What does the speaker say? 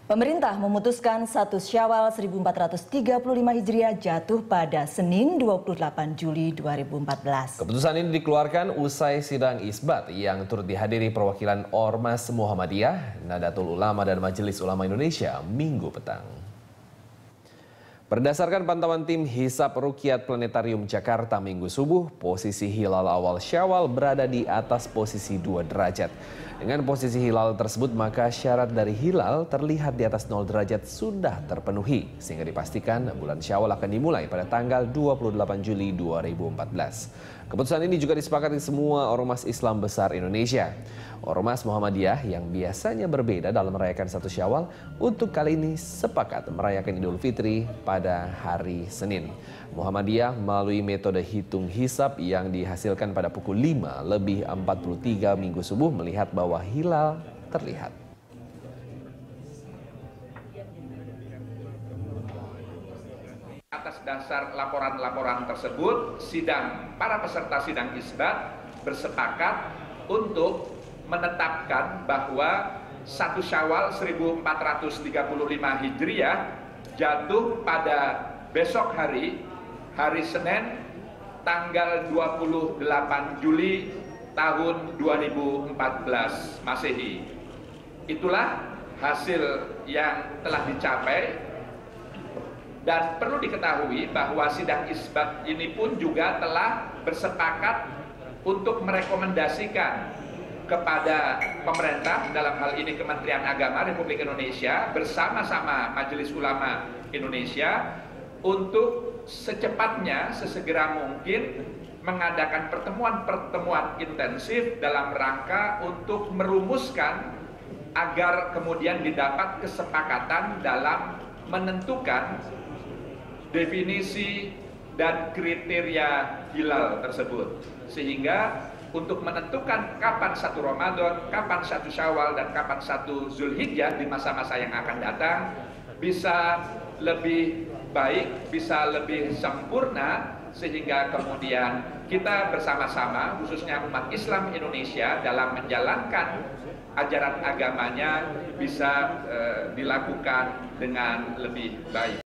Pemerintah memutuskan 1 Syawal 1435 Hijriah jatuh pada Senin 28 Juli 2014. Keputusan ini dikeluarkan usai sidang isbat yang turut dihadiri perwakilan Ormas Muhammadiyah, Nahdlatul Ulama dan Majelis Ulama Indonesia Minggu petang. Berdasarkan pantauan tim Hisab Ruqyat Planetarium Jakarta Minggu subuh, posisi hilal awal Syawal berada di atas posisi 2 derajat. Dengan posisi hilal tersebut, maka syarat dari hilal terlihat di atas 0 derajat sudah terpenuhi, sehingga dipastikan bulan Syawal akan dimulai pada tanggal 28 Juli 2014. Keputusan ini juga disepakati semua ormas Islam besar Indonesia. Ormas Muhammadiyah yang biasanya berbeda dalam merayakan 1 Syawal, untuk kali ini sepakat merayakan Idul Fitri pada hari Senin. Muhammadiyah melalui metode hitung hisab yang dihasilkan pada pukul 5:43 Minggu subuh melihat bahwa hilal terlihat. Atas dasar laporan-laporan tersebut, para peserta sidang isbat bersepakat untuk menetapkan bahwa 1 Syawal 1435 Hijriah jatuh pada besok hari Senin, tanggal 28 Juli tahun 2014 Masehi. Itulah hasil yang telah dicapai. Dan perlu diketahui bahwa sidang isbat ini pun juga telah bersepakat untuk merekomendasikan kepada pemerintah, dalam hal ini Kementerian Agama Republik Indonesia bersama-sama Majelis Ulama Indonesia, untuk secepatnya, sesegera mungkin mengadakan pertemuan-pertemuan intensif dalam rangka untuk merumuskan agar kemudian didapat kesepakatan dalam menentukan definisi dan kriteria hilal tersebut, sehingga untuk menentukan kapan 1 Ramadan, kapan 1 Syawal, dan kapan 1 Zulhijjah di masa-masa yang akan datang bisa lebih baik, bisa lebih sempurna, sehingga kemudian kita bersama-sama, khususnya umat Islam Indonesia, dalam menjalankan ajaran agamanya bisa dilakukan dengan lebih baik.